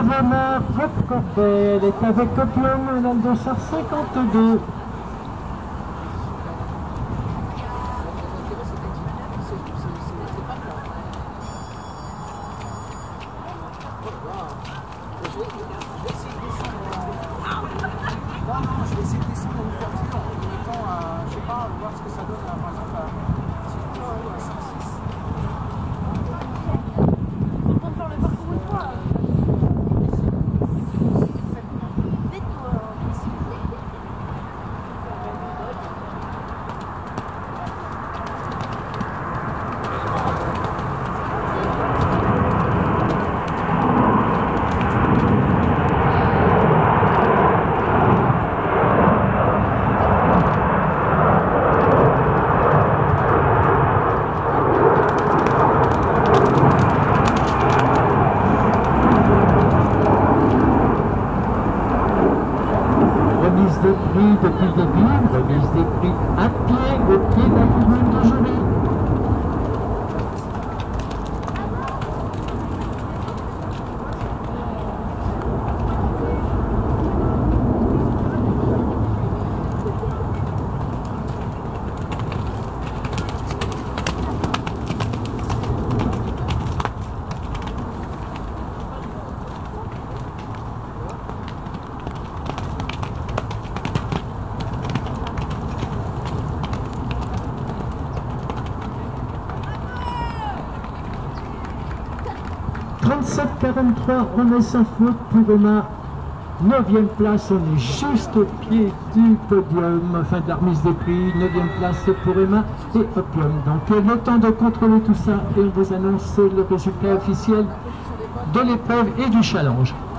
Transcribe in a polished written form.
Savona Corbet, elle est avec Opium, elle a le dossard 52. Je vais essayer de descendre en ouverture en mettant, je sais pas, voir ce que ça donne par exemple à 5-6. On peut faire le parcours une fois. Remise des prix depuis le début, remise des prix à pied, au pied de la tribune de Joly. On met sa faute pour Emma. 9e place, on est juste au pied du podium, enfin de la remise des prix. 9e place pour Emma et Opium. Donc le temps de contrôler tout ça et on vous annonce le résultat officiel de l'épreuve et du challenge.